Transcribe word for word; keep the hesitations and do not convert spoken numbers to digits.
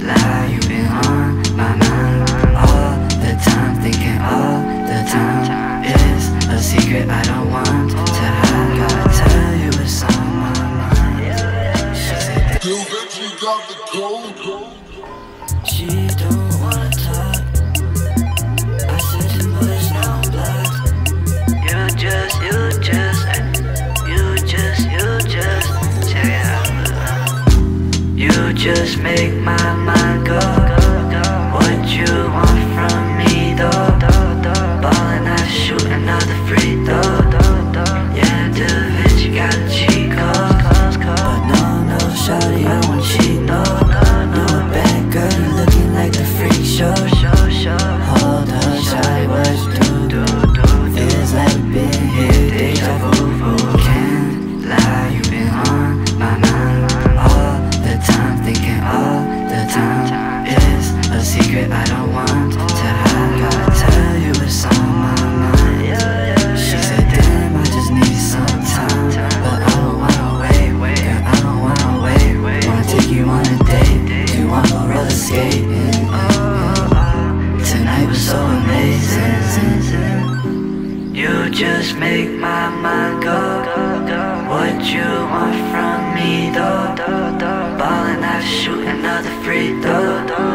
lie, you've been on my mind all the time, thinking all the time. It's a secret I don't want to hide. Gotta tell you what's on my mind. She said Dylvinci got the code. she don't wanna talk. I said to push now I'm blocked. You just, you just, you just, you just check it out. You just make my mind go. What you want from me though? Ballin', I shoot another free throw. Yeah, Dylvinci got a cheat code. But no, no, shawty, I won't cheat, no. You a bad girl, you looking like the freak show. Hold up, shawty, what you do? Feels like we've been here, deja vu. Can't lie, you've been on my mind all the time, thinking all the time. It's a secret I don't want to hide. Gotta tell you what's on my mind. She said, damn, I just need some time, but I don't wanna wait, girl, I don't wanna wait. Wanna take you on a date, you wanna go roller skating. Tonight was so amazing. You just make my mind go. What you want from me though? Ballin', I shoot another free throw.